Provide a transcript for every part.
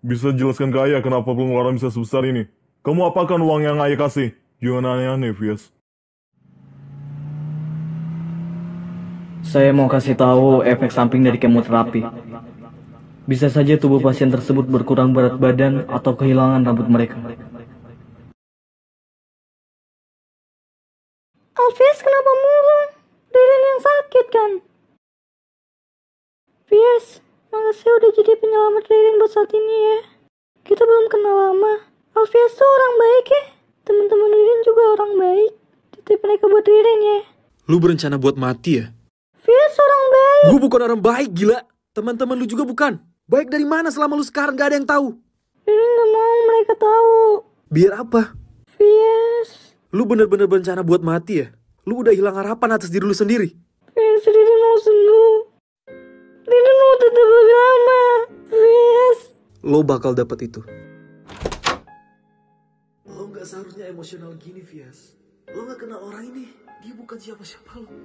Bisa jelaskan ke ayah kenapa pengeluaran bisa sebesar ini? Kamu apakan uang yang ayah kasih? Jangan aneh-aneh, Vias. Saya mau kasih tahu efek samping dari kemoterapi. Bisa saja tubuh pasien tersebut berkurang berat badan atau kehilangan rambut mereka. Alves kenapa murung? Ririn yang sakit kan? Vies, makasih udah jadi penyelamat Ririn buat saat ini ya. Kita belum kenal lama. Alves tuh orang baik ya. Teman-teman Ririn juga orang baik. Titip mereka buat Ririn ya. Lu berencana buat mati ya? Vies orang baik. Gue bukan orang baik, gila. Teman-teman lu juga bukan. Baik dari mana selama lu sekarang gak ada yang tahu? Ririn gak mau mereka tahu. Biar apa? Vies. Lu bener-bener berencana buat mati ya? Lu udah hilang harapan atas diri lu sendiri. Vies, Ririn mau sembuh. Ririn mau tetap lebih lama. Vies. Lo bakal dapet itu. Lo gak seharusnya emosional gini, Vias. Lo gak kenal orang ini. Dia bukan siapa-siapa lo.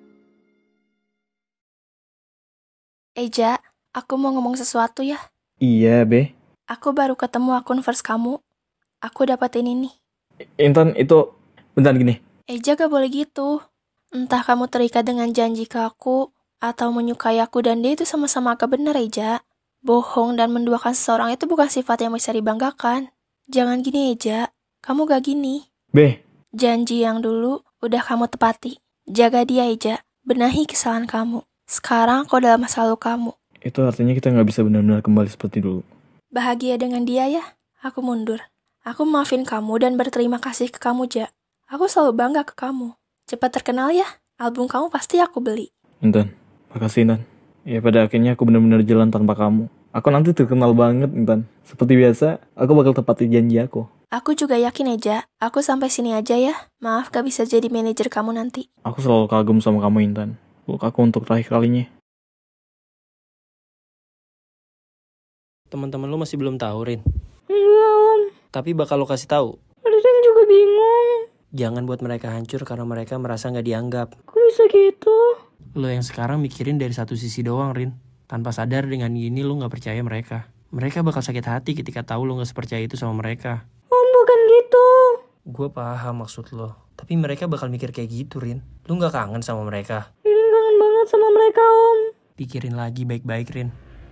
Eja, aku mau ngomong sesuatu ya. Iya, Be. Aku baru ketemu akun first kamu. Aku dapetin ini. Intan, itu... Bentar gini. Eja gak boleh gitu. Entah kamu terikat dengan janji ke aku, atau menyukai aku dan dia itu sama-sama agak benar, Eja. Bohong dan menduakan seseorang itu bukan sifat yang bisa dibanggakan. Jangan gini, Eja. Kamu gak gini. Be. Janji yang dulu udah kamu tepati. Jaga dia, Eja. Benahi kesalahan kamu. Sekarang kau dalam masa lalu kamu. Itu artinya kita nggak bisa benar-benar kembali seperti dulu. Bahagia dengan dia ya. Aku mundur. Aku maafin kamu dan berterima kasih ke kamu, Ja. Aku selalu bangga ke kamu. Cepat terkenal ya. Album kamu pasti aku beli. Intan, makasih Intan. Ya pada akhirnya aku benar-benar jalan tanpa kamu. Aku nanti terkenal banget Intan. Seperti biasa, aku bakal tepati janji aku. Aku juga yakin Eja. Aku sampai sini aja ya. Maaf gak bisa jadi manajer kamu nanti. Aku selalu kagum sama kamu Intan. Peluk aku untuk terakhir kalinya. Teman-teman lu masih belum tahu, Rin. Enggak om. Tapi bakal lo kasih tahu. Ririn juga bingung. Jangan buat mereka hancur karena mereka merasa nggak dianggap. Kok bisa gitu? Lo yang sekarang mikirin dari satu sisi doang, Rin. Tanpa sadar dengan gini lo nggak percaya mereka. Mereka bakal sakit hati ketika tahu lo nggak sepercaya itu sama mereka. Om bukan gitu. Gue paham maksud lo. Tapi mereka bakal mikir kayak gitu, Rin. Lo nggak kangen sama mereka. Ririn kangen banget sama mereka om. Pikirin lagi baik-baik, Rin.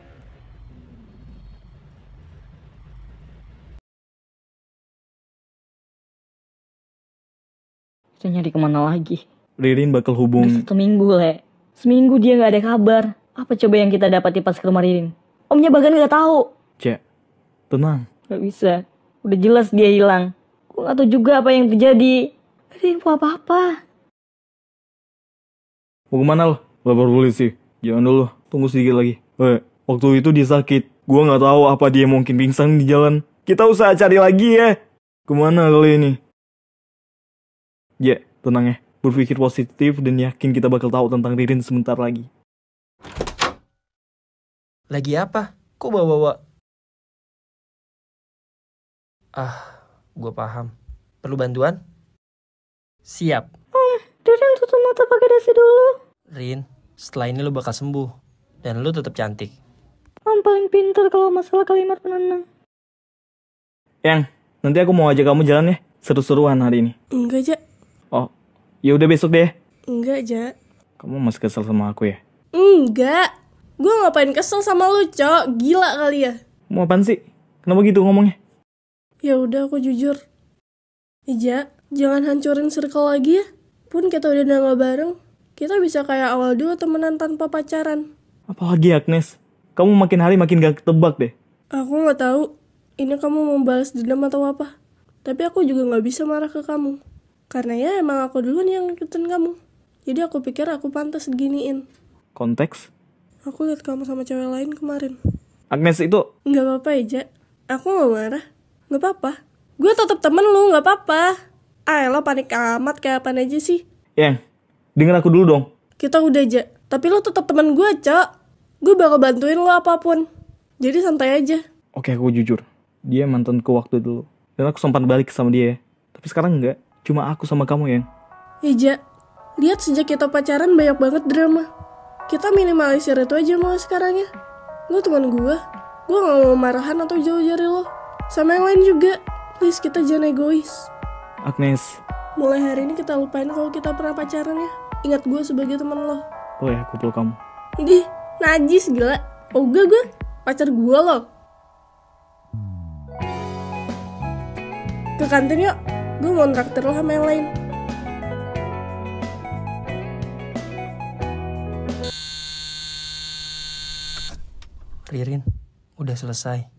Kita nyari kemana lagi? Ririn bakal hubung... Udah 1 minggu, Le. Seminggu dia gak ada kabar. Apa coba yang kita dapati pas ke rumah Ririn? Omnya bahkan gak tahu. Cek, tenang. Gak bisa. Udah jelas dia hilang. Gue gak tahu juga apa yang terjadi. Gak ada info apa-apa. Mau kemana lo? Lapor polisi. Jangan dulu, tunggu sedikit lagi. Waktu itu dia sakit. Gua gak tahu apa dia mungkin pingsan di jalan. Kita usaha cari lagi ya. Kemana kali ini? Ya, tenang ya. Berpikir positif dan yakin kita bakal tahu tentang Ririn sebentar lagi. Lagi apa? Kok bawa-bawa? Gue paham. Perlu bantuan? Siap. Ririn tutup mata pakai dasi dulu. Rin, setelah ini lo bakal sembuh. Dan lo tetap cantik. Om paling pintar kalau masalah kalimat penenang. Yang, nanti aku mau ajak kamu jalan ya. Seru-seruan hari ini. Enggak, Ja. Oh, ya udah besok deh. Enggak, Ja. Kamu masih kesel sama aku ya? Enggak. Gue ngapain kesel sama lu, Cok. Gila kali ya. Mau apaan sih? Kenapa gitu ngomongnya? Ya udah, aku jujur. Ja, jangan hancurin circle lagi ya. Pun kita udah nggak bareng, kita bisa kayak awal dulu temenan tanpa pacaran. Apalagi Agnes? Kamu makin hari makin gak ketebak deh. Aku nggak tahu. Ini kamu mau balas dendam atau apa? Tapi aku juga nggak bisa marah ke kamu. Karena ya emang aku duluan yang ngikutin kamu. Jadi aku pikir aku pantas diginiin. Konteks? Aku lihat kamu sama cewek lain kemarin. Agnes itu... Nggak apa-apa ya, Ja. Aku nggak marah. Nggak apa-apa. Gue tetap temen lu, nggak apa-apa. Lo panik amat kayak apaan aja sih. Yang, denger aku dulu dong. Kita udah aja. Tapi lo tetap temen gue, Cok. Gue bakal bantuin lo apapun. Jadi santai aja. Oke, aku jujur. Dia mantanku waktu dulu. Dan aku sempat balik sama dia ya. Tapi sekarang enggak. Cuma aku sama kamu yang... Ya, Ja. Lihat sejak kita pacaran banyak banget drama. Kita minimalisir itu aja mau sekarang ya. Lo teman gue. Gue gak mau marahan atau jauh dari lo. Sama yang lain juga. Please, kita jangan egois. Agnes, Mulai hari ini kita lupain kalau kita pernah pacaran ya. Ingat gue sebagai teman lo. boleh aku peluk kamu? Gih, najis gila. Ogah gue, pacar gue lo. Ke kantin yuk. Gue mau traktir lo sama yang lain. Ririn, udah selesai.